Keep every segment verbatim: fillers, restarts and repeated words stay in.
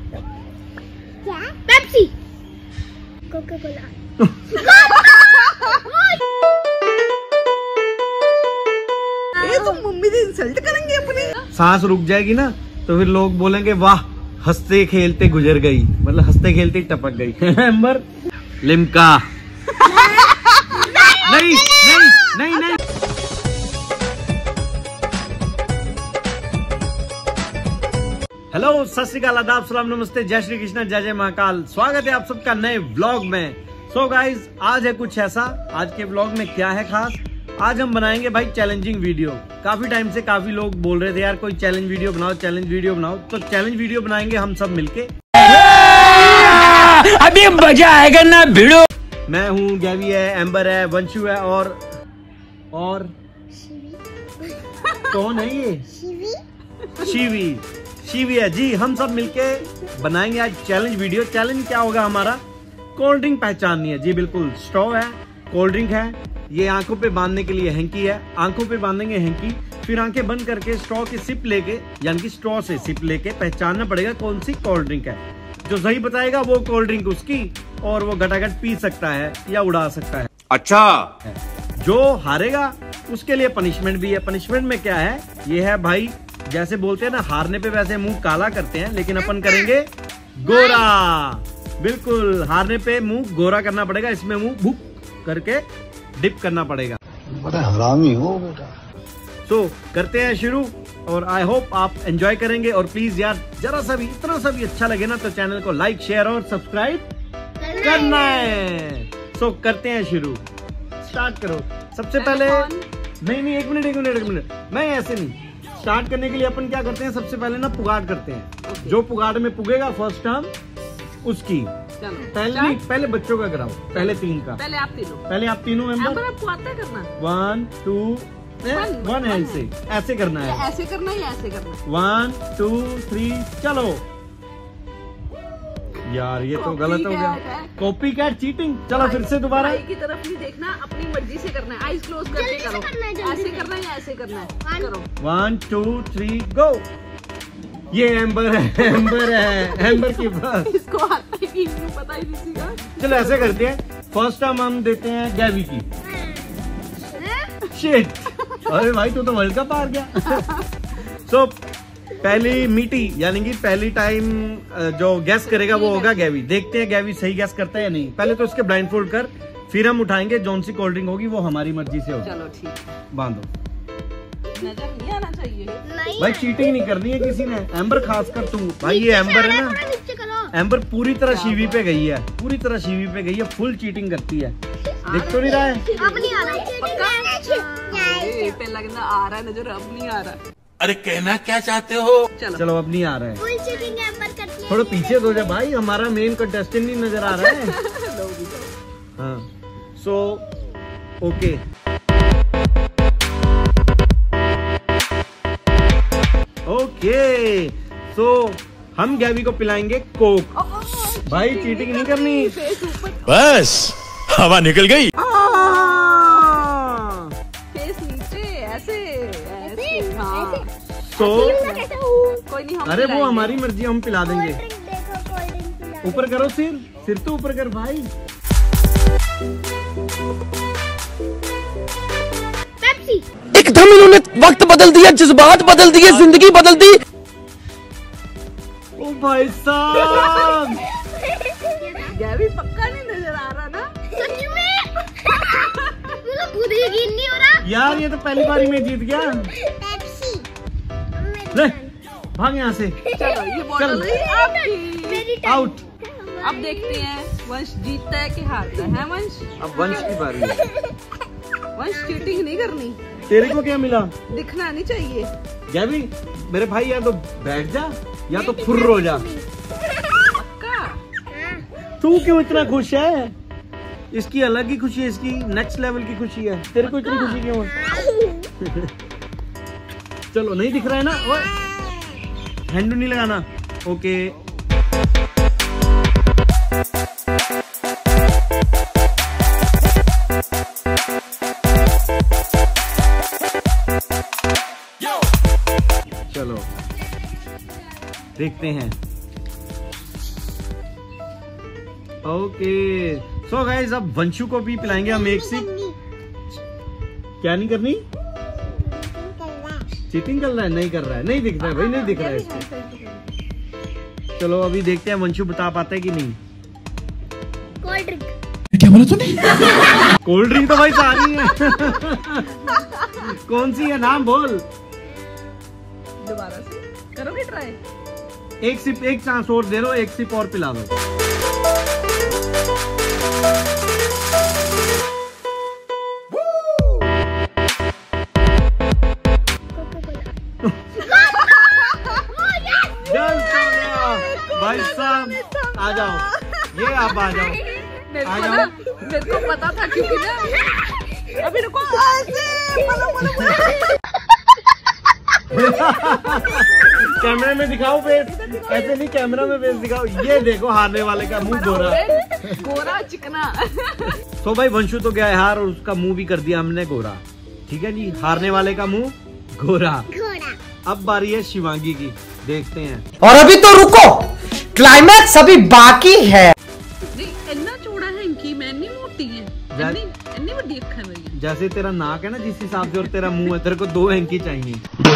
क्या? Pepsi, Coca Cola. ये तो मम्मी से इंसल्ट करेंगे अपने। सांस रुक जाएगी ना तो फिर लोग बोलेंगे वाह हंसते खेलते गुजर गई, मतलब हंसते खेलते टपक गई। एम्बर लिम्का। नहीं नहीं नहीं नहीं हेलो, सत श्री अकाल, आदाब, सलाम, नमस्ते, जय श्री कृष्ण, जय जय महाकाल। स्वागत है आप सबका नए व्लॉग में। सो so गाइज, आज है कुछ ऐसा। आज के व्लॉग में क्या है खास, आज हम बनाएंगे भाई चैलेंजिंग वीडियो। काफी टाइम से काफी लोग बोल रहे थे यार कोई चैलेंज वीडियो बनाओ, चैलेंज वीडियो बनाओ, तो चैलेंज वीडियो बनाएंगे हम सब मिलके। अभी मजा आएगा ना भिड़ो। मैं हूँ, गैवी है, एम्बर है, वंशु है और और कौन है ये? शिवी। शिवी है जी। हम सब मिलके बनाएंगे आज चैलेंज वीडियो। चैलेंज क्या होगा हमारा? कोल्ड ड्रिंक पहचाननी है जी, बिल्कुल। स्ट्रॉ है, कोल्ड ड्रिंक है, ये आंखों पे बांधने के लिए हैंकी है। आंखों पे बांधेंगे हैंकी, फिर आंखें बंद करके स्ट्रॉ की सिप लेके, यानी कि स्ट्रॉ से सिप लेके पहचानना पड़ेगा कौन सी कोल्ड ड्रिंक है। जो सही बताएगा वो कोल्ड ड्रिंक उसकी, और वो गटागट पी सकता है या उड़ा सकता है। अच्छा, जो हारेगा उसके लिए पनिशमेंट भी है। पनिशमेंट में क्या है? ये है भाई, जैसे बोलते हैं ना, हारने पे वैसे मुंह काला करते हैं, लेकिन अपन करेंगे गोरा। बिल्कुल, हारने पे मुंह गोरा करना पड़ेगा। इसमें मुंह भूक करके डिप करना पड़ेगा। बड़ा हरामी हो बेटा। तो so, करते हैं शुरू, और आई होप आप एंजॉय करेंगे। और प्लीज यार, जरा सा भी, इतना सा भी अच्छा लगे ना तो चैनल को लाइक, शेयर और सब्सक्राइब करना है। सो so, करते हैं शुरू। स्टार्ट करो। सबसे पहले नहीं नहीं एक मिनट एक मिनट एक मिनट मैं ऐसे नहीं। स्टार्ट करने के लिए अपन क्या करते हैं, सबसे पहले ना पुगाड़ करते हैं। okay. जो पुगाड़ में पुगेगा फर्स्ट टर्म उसकी। पहले नहीं, पहले बच्चों का कराओ, पहले तीन का। पहले आप तीनों पहले आप तीनों मेंबर। आपको आता है करना? वन टू वन है, ऐसे ऐसे करना है, ऐसे करना है या ऐसे करना है? वन टू थ्री चलो। यार ये तो गलत हो गया। Copy cat, cheating. चलो फिर से दोबारा। की तरफ नहीं देखना, अपनी मर्जी से करना है। आईज क्लोज करके करो। ऐसे करना है या ऐसे करना है? करो। One two three go. ये एम्बर है, एम्बर है, एम्बर की बात। इसको आता ही नहीं, पता ही नहीं सीखा। चलो ऐसे करते हैं, फर्स्ट टाइम हम देते हैं गैवी की। शिट, अरे भाई तू तो वर्ल्ड कप हार गया। सो so, पहली मीठी, यानी कि पहली टाइम जो गैस करेगा वो होगा गैवी। देखते हैं गैवी सही गैस करता है या नहीं। पहले तो इसके ब्लाइंड फोल्ड कर, फिर हम उठाएंगे। जौन सी कोल्ड ड्रिंक होगी वो हमारी मर्जी से होगी। चलो ठीक, बांधो। नजर नहीं आना चाहिए भाई, चीटिंग नहीं करनी है किसी ने। एम्बर खासकर तू भाई, ये एम्बर है ना, एम्बर पूरी तरह शीवी पे गई है, पूरी तरह शीवी पे गई है, फुल चीटिंग करती है। दिख तो नहीं रहा है? अब नहीं आ रहा है। पे लगना आ रहा है नजर, अब नहीं आ रहा। अरे कहना क्या चाहते हो? चलो चलो अब नहीं आ रहा है। फुल चीटिंग एम्बर करती है। थोड़ा पीछे हो जा भाई, हमारा मेन कंटेस्टेंट नहीं नजर आ रहा है। हाँ, सो ओके। ओके, सो हम गैवी को पिलाएंगे कोक। भाई चीटिंग नहीं करनी। बस हवा निकल गई। फेस नीचे, ऐसे ऐसे। हाँ। तो कोई नहीं, हम अरे वो हमारी मर्जी, हम पिला देंगे। देखो कोल्ड ड्रिंक पिला। ऊपर करो सिर, सिर तो ऊपर कर भाई। पेप्सी। एकदम इन्होंने वक्त बदल दिया, जज्बात बदल दिए, जिंदगी बदल दी। ओ भाई साहब, गैवी पक्का नहीं नजर आ रहा ना? सच में? मुझे खुद यकीन नहीं हो रहा। यार ये तो पहली बारी में जीत गया। पेप्सी। ले भाग यहाँ से। चलो ये बॉटल है आपकी। आउट। अब देखते हैं वंश जीतता है कि हारता है। वंश, अब वंश की बारी है। वंश चीटिंग नहीं करनी। तेरे को क्या मिला? दिखना नहीं चाहिए। गैवी मेरे भाई, या तो बैठ जा या तो फुर्र हो जा। पक्का? तू क्यों इतना खुश है? इसकी अलग ही खुशी है, इसकी नेक्स्ट लेवल की खुशी है। तेरे को इतनी खुशी क्यों है? चलो नहीं दिख रहा है ना, हैंड नहीं लगाना। ओके, चलो देखते हैं। ओके सो गाइस अब वंशु को भी पिलाएंगे हम एक सिप। क्या नहीं करनी? चीटिंग कर रहा है? नहीं कर रहा है, नहीं दिख रहा है भाई, नहीं दिख रहा है इसको। चलो अभी देखते हैं वंशु बता पाता है कि नहीं। Cold drink. क्या बोला तूने? कोल्ड ड्रिंक तो भाई सारी है। कौन सी है, नाम बोल। दोबारा से करोगे ट्राई? एक सिप, एक चांस और दे दो, एक सिप और पिला दो। भाई साहब आ जाओ, ये आप आ जाओ, मेरे आ को जाओ। ना मेरे को पता था क्योंकि ना अभी रुको ऐसे बोलो बोलो बोलो। कैमरे में दिखाओ फेस, ऐसे नहीं, कैमरा में फेस दिखाओ। ये देखो हारने वाले का मुंह गोरा, गोरा चिकना। तो भाई वंशु तो गया है हार और उसका मुंह भी कर दिया हमने गोरा। ठीक है जी, हारने वाले का मुंह गोरा। अब बारी है शिवांगी की, देखते हैं। और अभी तो रुको, क्लाइमैक्स अभी बाकी है। नहीं इतना चौड़ा है इनकी, मैं नहीं मोटी है, इतनी इतनी बड़ी अखा है मेरी। जैसे तेरा नाक है ना जिस हिसाब से और तेरा मुंह है, तेरे को दो हैंकी चाहिए।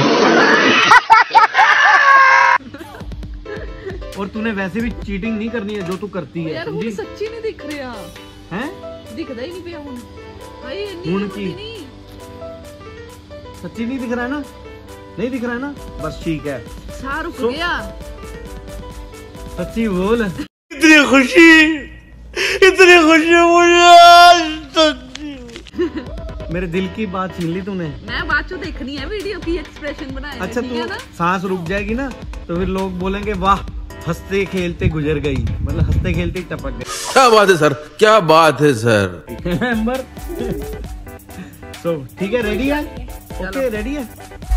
और तूने वैसे भी चीटिंग नहीं करनी है जो तू करती है, यार समझी? वो सच्ची नहीं दिख रहा हैं? दिखदा ही नहीं पिया हुन भाई, इतनी हुन मोटी की। नहीं। सच्ची नहीं दिख रहा है ना? नहीं दिख रहा है ना? बस ठीक है, सा रुक सो- गया। सच्ची बोल। इतनी खुशी, इतनी खुशी मुझे आज सच्ची। मेरे दिल की बात छीन ली तूने। मैं बाद चो देखनी है वीडियो की एक्सप्रेशन बनाए। अच्छा ठीक तू है ना? सांस रुक जाएगी ना तो फिर लोग बोलेंगे वाह हंसते खेलते गुजर गई, मतलब हंसते खेलते ही टपक गई। क्या बात है सर, क्या बात है सर। अंबर सो ठीक है, रेडी है? ओके रेडी है।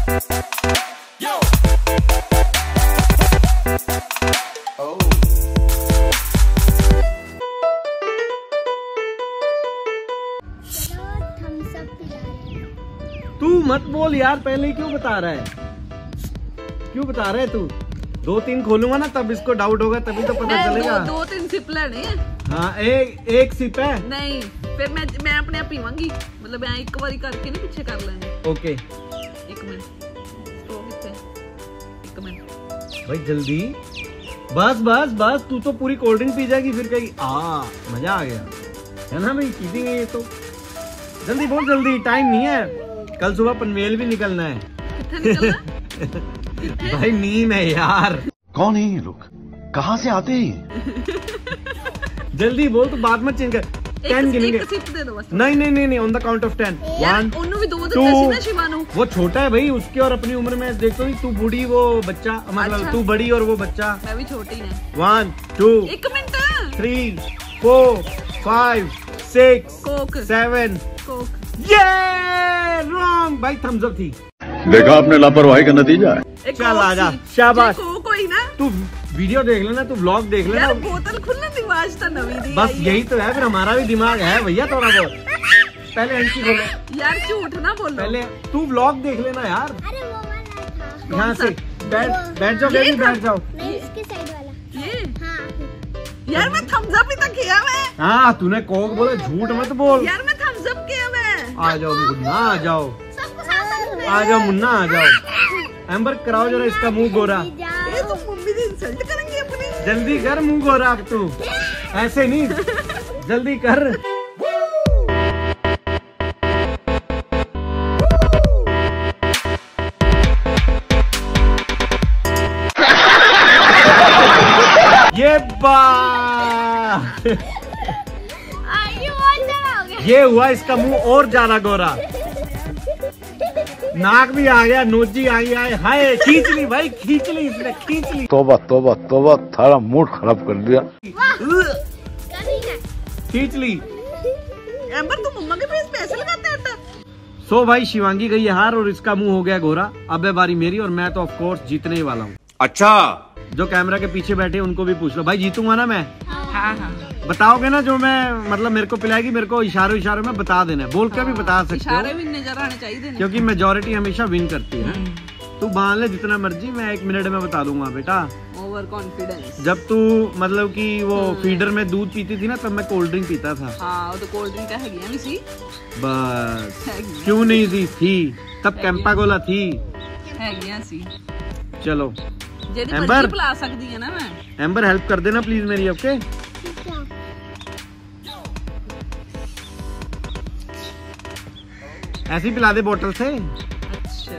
थम्स अप पिला रहे हैं। तू मत बोल यार, पहले ही क्यों बता रहा है? क्यों बता रहा है तू? दो तीन खोलूंगा ना तब इसको डाउट होगा, तभी तो पता मैं चलेगा। दो, दो तीन सिप लेने हैं। हाँ एक एक सिप है। नहीं फिर मैं मैं अपने आप पीवांगी, मतलब मैं एक बारी करके नहीं पीछे कर लेने। ओके एक मिनट स्टॉप इथे, एक मिनट। भाई जल्दी, बस बस बस, तू तो पूरी कोल्ड ड्रिंक पी जाएगी फिर कहीं। आ मजा आ गया है ना भाई, चीटिंग है ये तो। जल्दी बोल, जल्दी, टाइम नहीं है, कल सुबह पनवेल भी निकलना है। कितने निकलना? भाई नींद है यार। कौन है ये लोग, कहाँ से आते हैं? जल्दी बोल, तू बात मत चेंज कर। टेन गिनेंगे। एक सिप दे दो बस। नहीं नहीं नहीं नहीं, on the count of ten. यार वन उन्होंने भी दो टू, देते सी ना शिवानु। वो छोटा है भाई, उसकी और अपनी उम्र में देखो ही, तू बूढ़ी वो बच्चा, मतलब अच्छा। तू बड़ी और वो बच्चा। मैं भी छोटी है। वन टू एक minute. Three four five six Coke seven. Coke. ये रॉन्ग भाई, थम्स अप थी। देखा आपने लापरवाही का नतीजा है। एक चल कोक आजा, सी। शाबाश। जे कोक होई ना तू वीडियो देख लेना, तू व्लॉग देख यार, लेना। बोतल खुलना दिमाग तो नवी दी बस आई है। यही तो है, फिर हमारा भी दिमाग है भैया थोड़ा बहुत। पहले एंट्री खोलो, यार झूठ ना बोलो। पहले तू व्लॉग देख लेना यार। अरे वो वाला था। यहाँ से बैठ बैठ जाओ, ये बेबी था। बैठ जाओ। नहीं इसके साइड वाला। ये हाँ। यार मैं थम्स अप ही तो किया मैं। हाँ तूने कोक बोला, झूठ मत बोल। यार मैं थम्स अप किया मैं। आ जाओ मुन्ना, आ जाओ, सबको साथ साथ आ जाओ मुन्ना, आ जाओ। एम्बर कराओ जरा इसका मुंह गोरा। ये तो मम्मी ने इंसल्ट करेंगे अपनी। जल्दी कर मुंह गोरा अब तू, ऐसे नहीं, जल्दी कर। ये बात आगे और चला हो गया। ये हुआ इसका मुंह और ज्यादा गोरा, नाक भी आ गया, नोची आ गया, हाय खींच ली भाई, खींच ली इसने, खींच ली। तोबा तोबा तोबा, थारा मूड खराब कर दिया। कभी ना। खींच ली। एम्बर तू मम्मा के फेस पैसे लगाते हैं तो? सो भाई शिवांगी गई है हार और इसका मुंह हो गया गोरा। अब है बारी मेरी और मैं तो ऑफ कोर्स जीतने ही वाला हूँ। अच्छा जो कैमरा के पीछे बैठे उनको भी पूछ लो, भाई जीतूंगा ना मैं? हाँ हाँ बताओगे ना जो मैं, मतलब मेरे को पिलाएगी, मेरे को इशारों इशारों में बता देना है, बोल के भी बता सकते इशारे हो, भी नजर आने चाहिए। क्योंकि मेजोरिटी हमेशा विन करती है। तू मान ले जितना मर्जी, मैं एक मिनट में बता दूंगा बेटा। Oh over confidence. जब तू मतलब कि वो फीडर में दूध पीती थी ना, तब मैं कोल्ड ड्रिंक पीता था। हाँ, वो तो कोल्ड ड्रिंक है भी सी। बस हैगी। क्यों नहीं थी थी तब कैंपा कोला थी। हैगी सी। चलो जेडी एम्बर मर्जी पिला सकदी है ना मैं। एम्बर हेल्प कर देना प्लीज मेरी। ओके ऐसे ही पिला दे बोतल से। अच्छा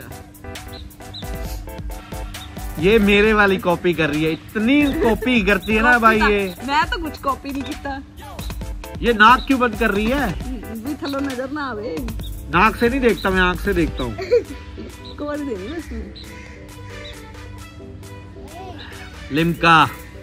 ये मेरे वाली कॉपी कर रही है, इतनी कॉपी करती है ना भाई ये। मैं तो कुछ कॉपी नहीं किया। ये नाक क्यों बंद कर रही है? भी थलो नजर ना आवे। नाक से नहीं देखता मैं, आंख से देखता हूँ। कौन दे रही है इसमें? लिम्का।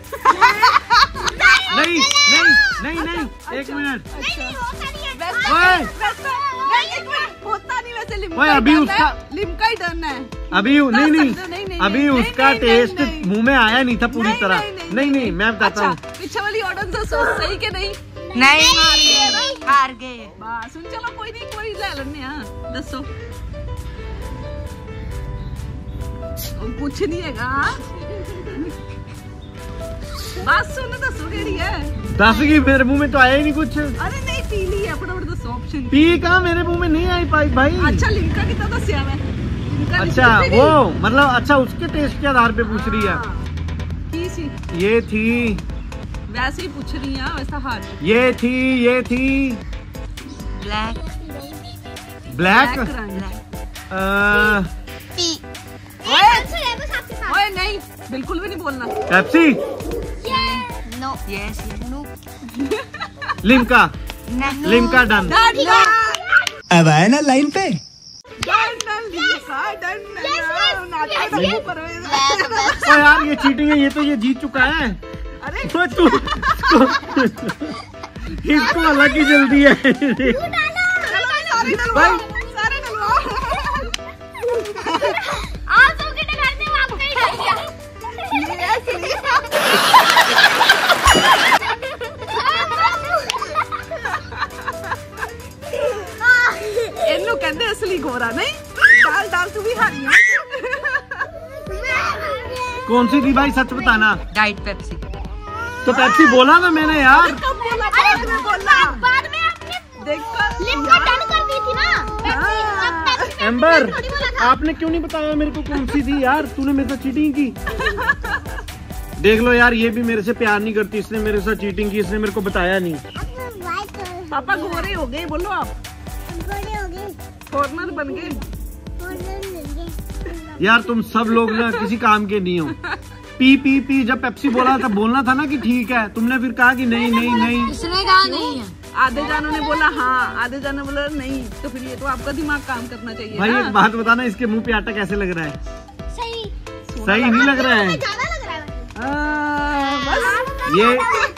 नहीं नहीं नहीं नहीं एक मिनट। ओए होता नहीं वैसे लिम्का। ओए अभी उसका लिम्का ही डन है। अभी नहीं नहीं नहीं, नहीं, अभी नहीं, उसका नहीं, टेस्ट नहीं, मुंह में आया नहीं था पूरी नहीं, तरह। नहीं, नहीं, नहीं नहीं मैं बताता हूँ। अच्छा, पीछे वाली ऑडियंस तो सोच सही के नहीं। नहीं हार गए ना? हार गए। बस सुन, चलो कोई नहीं, कोई ले लेने। हाँ दसो कुछ नहीं हैगा। बस सुन, दसो केड़ी है। दस की मेरे मुंह में तो आया ही नहीं कुछ। अरे नहीं, पी ली है फटाफट दसो ऑप्शन। पी कहाँ, मेरे मुंह में नहीं आई पाई भाई। अच्छा लिम्का कितना दसिया मैं? लिम्का नहीं अच्छा दसी वो नहीं। मतलब अच्छा उसके टेस्ट के आधार पे पूछ रही है। हाँ। की सी ये थी, वैसे ही पूछ रही है, वैसा हार। ये थी, ये थी ब्लैक ब्लैक। रंग। अ, ओए नहीं, बिल्कुल भी नहीं बोलना। Pepsi, no yes no Limca, Limca done. अब आए ना लाइन पे। ओ यार ये चीटिंग है, ये तो ये जीत चुका है। अरे तो तू इसको अलग ही जल्दी है। सारे डलवाओ, सारे डलवाओ। आप सबके डराने में आपका ही डर गया। इन्नू कहते असली गोरा नहीं। डाल डाल तू भी हारी है। कौन सी थी भाई, सच बताना। Diet Pepsi. तो पेप्सी बोला ना मैंने यार। कब बोला? अरे बाद में बोला। बाद में आपने देखो लिम्का डन कर दी थी ना। पेप्सी, अब पेप्सी एम्बर डन थोड़ी बोला था। आपने क्यों नहीं बताया मेरे को कौन सी थी यार? तूने मेरे साथ चीटिंग की। देख लो यार, ये भी मेरे से प्यार नहीं करती, इसने मेरे साथ चीटिंग की, इसने मेरे को बताया नहीं। पापा गोरे हो गए, बोलो आप। फॉर्मर बन गए। यार तुम सब लोग ना किसी काम के नहीं हो। पी पी पी जब पेप्सी बोला था, बोलना था ना कि ठीक है। तुमने फिर कहा कि नहीं नहीं नहीं। इसने कहा नहीं है। आधे जानों ने बोला हाँ, आधे जानों ने बोला नहीं। तो फिर ये तो आपका दिमाग काम करना चाहिए भाई ना। एक बात बताना, इसके मुंह पे आटा कैसे लग रहा है? सही सही नहीं लग रहा है। ज्यादा लग रहा है। आ, बस ये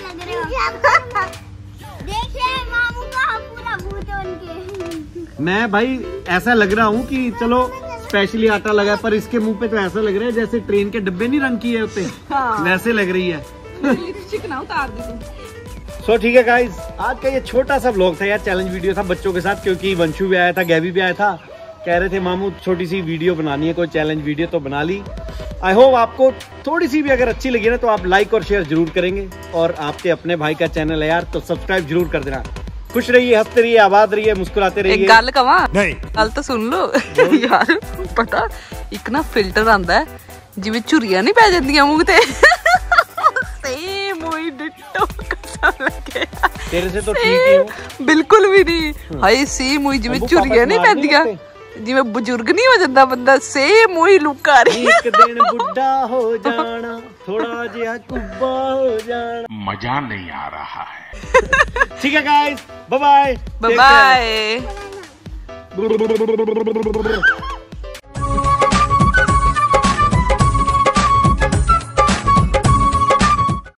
देखिए मामू का पूरा भूत है उनके। मैं भाई ऐसा लग रहा हूँ कि चलो स्पेशली आटा लगा है, पर इसके मुंह पे तो ऐसा लग रहा है जैसे ट्रेन के डब्बे नहीं रंग किए होते, हाँ। वैसे लग रही है। लिपस्टिक ना उतार दी तुम। सो ठीक है गाइज, आज का ये छोटा सा व्लॉग था यार, चैलेंज वीडियो था बच्चों के साथ, क्योंकि वंशु भी आया था, गैबी भी आया था। कह रहे थे मामू छोटी सी वीडियो बनानी है, कोई चैलेंज वीडियो, तो बना ली। आई होप आपको थोड़ी सी भी अगर अच्छी लगी ना तो आप लाइक और शेयर जरूर करेंगे। और आपके अपने भाई का चैनल है यार, तो सब्सक्राइब जरूर कर देना। खुश रहिए, हंसते रहिए, आबाद रहिए, मुस्कुराते रहिए। एक गल कवा नहीं गल तो सुन लो यार, पता एक ना फिल्टर आंदा है जिवें झुरियां नहीं पै जांदियां मूंह ते, सेम वही डिट्टो कसम लगे। तेरे से तो ठीक ही हूं। बिल्कुल भी नहीं। हाय सेम वही जिवें अबू झुरियां नहीं पापा पैंदियां, जिवें बुजुर्ग नहीं हो जांदा बंदा, सेम वही लुक आ रही है। एक दिन बुढ़ा हो जाना, थोड़ा जिहा कुब्बा हो जाना। मजा नहीं आ रहा है। ठीक है guys, bye bye bye bye.